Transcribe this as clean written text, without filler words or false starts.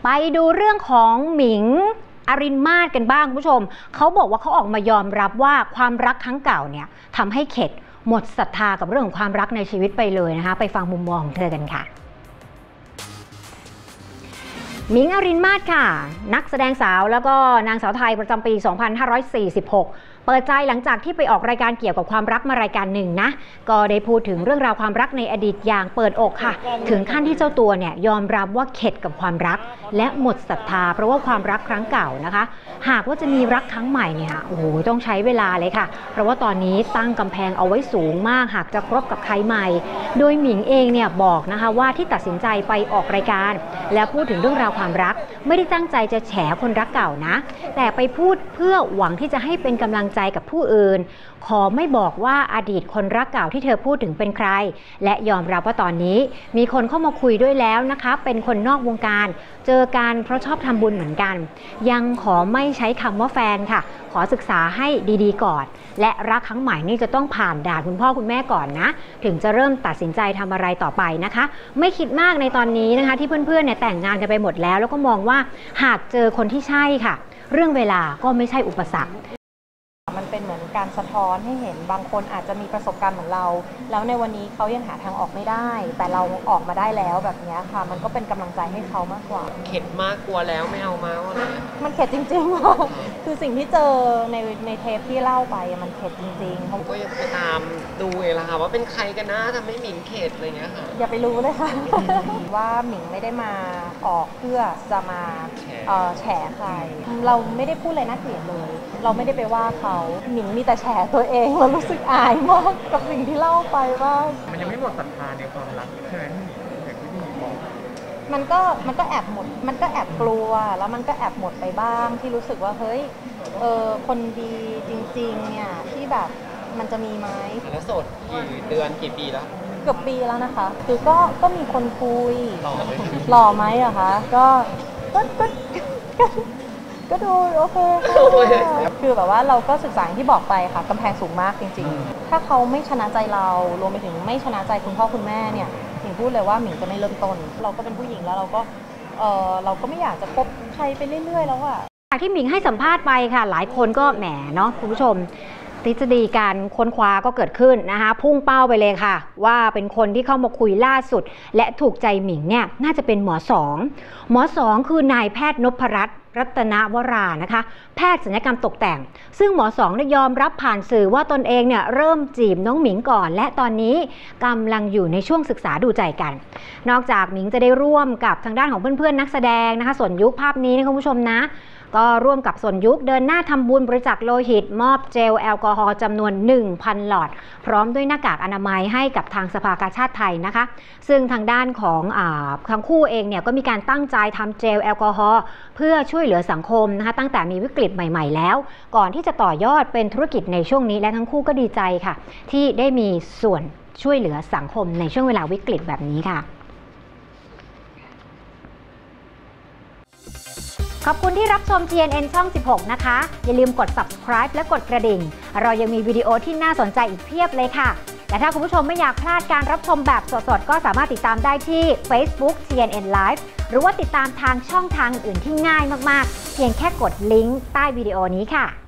ไปดูเรื่องของหมิงอรินมาศกันบ้างคุณผู้ชมเขาบอกว่าเขาออกมายอมรับว่าความรักครั้งเก่าเนี่ยทำให้เข็ดหมดศรัทธากับเรื่องของความรักในชีวิตไปเลยนะคะไปฟังมุมมองของเธอกันค่ะหมิงอรินมาศค่ะนักแสดงสาวแล้วก็นางสาวไทยประจำปี 2546เปิดใจหลังจากที่ไปออกรายการเกี่ยวกับความรักมารายการหนึ่งนะก็ได้พูดถึงเรื่องราวความรักในอดีตอย่างเปิดอกค่ะถึงขั้นที่เจ้าตัวเนี่ยยอมรับว่าเข็ดกับความรักและหมดศรัทธาเพราะว่าความรักครั้งเก่านะคะหากว่าจะมีรักครั้งใหม่เนี่ยโอ้โหต้องใช้เวลาเลยค่ะเพราะว่าตอนนี้ตั้งกำแพงเอาไว้สูงมากหากจะคบกับใครใหม่โดยหมิงเองเนี่ยบอกนะคะว่าที่ตัดสินใจไปออกรายการและพูดถึงเรื่องราวความรักไม่ได้ตั้งใจจะแฉคนรักเก่านะแต่ไปพูดเพื่อหวังที่จะให้เป็นกำลังใจกับผู้อื่นขอไม่บอกว่าอดีตคนรักเก่าที่เธอพูดถึงเป็นใครและยอมรับว่าตอนนี้มีคนเข้ามาคุยด้วยแล้วนะคะเป็นคนนอกวงการเจอกันเพราะชอบทำบุญเหมือนกันยังขอไม่ใช้คำว่าแฟนค่ะขอศึกษาให้ดีๆก่อนและรักครั้งใหม่นี่จะต้องผ่านด่านคุณพ่อคุณแม่ก่อนนะถึงจะเริ่มตัดสินใจทำอะไรต่อไปนะคะไม่คิดมากในตอนนี้นะคะที่เพื่อนๆเนี่ยแต่งงานกันไปหมดแล้วแล้วก็มองว่าหากเจอคนที่ใช่ค่ะเรื่องเวลาก็ไม่ใช่อุปสรรคมันเป็นเหมือนการสะท้อนให้เห็นบางคนอาจจะมีประสบการณ์เหมือนเราแล้วในวันนี้เขายังหาทางออกไม่ได้แต่เราออกมาได้แล้วแบบนี้ค่ะมันก็เป็นกำลังใจให้เขามากกว่าเข็ดมากกลัวแล้วไม่เอามาอะไรมันเข็ดจริงๆคือสิ่งที่เจอในเทปที่เล่าไปมันเข็ดจริงๆผมก็ยังไปตามดูเองละค่ะว่าเป็นใครกันนะทำให้หมิงเข็ดอะไรเงี้ยค่ะอย่าไปรู้เลยค่ะ ว่าหมิงไม่ได้มาออกเพื่อจะมาแฉใครเราไม่ได้พูดอะไรน่าเกลียดเลยเราไม่ได้ไปว่าเขาหมิงมีแต่แฉตัวเองเรารู้สึกอายมากกับสิ่งที่เล่าไปว่ามันยังไม่หมดศรัทธาในความรักใช่ไหมอย่างที่พี่บอกมันก็แอบหมดมันก็แอบกลัวแล้วมันก็แอบหมดไปบ้างที่รู้สึกว่าเฮ้ยคนดีจริงๆเนี่ยที่แบบมันจะมีไหมแล้วโสดกี่เดือนกี่ปีแล้วเกือบปีแล้วนะคะคือก็มีคนคุยหล่อไหมอะคะก็ดูโอเคคือแบบว่าเราก็ศึกษาที่บอกไปค่ะกำแพงสูงมากจริงๆถ้าเขาไม่ชนะใจเรารวมไปถึงไม่ชนะใจคุณพ่อคุณแม่เนี่ยหมิงพูดเลยว่าหมิงจะไม่เริ่มต้นเราก็เป็นผู้หญิงแล้วเราก็ไม่อยากจะคบใครไปเรื่อยๆแล้วอะจากที่หมิงให้สัมภาษณ์ไปค่ะหลายคนก็แหมเนาะคุณผู้ชมทฤษฎีการค้นคว้าก็เกิดขึ้นนะคะพุ่งเป้าไปเลยค่ะว่าเป็นคนที่เข้ามาคุยล่าสุดและถูกใจหมิงเนี่ยน่าจะเป็นหมอสองคือนายแพทย์นพรัตน์รัตนวรานะคะแพทย์ศัลยกรรมตกแต่งซึ่งหมอสองได้ยอมรับผ่านสื่อว่าตนเองเนี่ยเริ่มจีบน้องหมิงก่อนและตอนนี้กำลังอยู่ในช่วงศึกษาดูใจกันนอกจากหมิงจะได้ร่วมกับทางด้านของเพื่อนๆนักแสดงนะคะส่วนยุคภาพนี้นะคุณผู้ชมนะก็ร่วมกับส่วนยุคเดินหน้าทำบุญบริจาคโลหิตมอบเจลแอลกอฮอล์จำนวน 1,000 หลอดพร้อมด้วยหน้ากากอนามัยให้กับทางสภากาชาดไทยนะคะซึ่งทางด้านของทั้งคู่เองเนี่ยก็มีการตั้งใจทำเจลแอลกอฮอล์เพื่อช่วยเหลือสังคมนะคะตั้งแต่มีวิกฤตใหม่ๆแล้วก่อนที่จะต่อยอดเป็นธุรกิจในช่วงนี้และทั้งคู่ก็ดีใจค่ะที่ได้มีส่วนช่วยเหลือสังคมในช่วงเวลาวิกฤตแบบนี้ค่ะขอบคุณที่รับชม TNN ช่อง 16 นะคะอย่าลืมกด subscribe และกดกระดิ่งเรายังมีวิดีโอที่น่าสนใจอีกเพียบเลยค่ะและถ้าคุณผู้ชมไม่อยากพลาดการรับชมแบบสดๆก็สามารถติดตามได้ที่ Facebook TNN Live หรือว่าติดตามทางช่องทางอื่นที่ง่ายมากๆเพียงแค่กดลิงก์ใต้วิดีโอนี้ค่ะ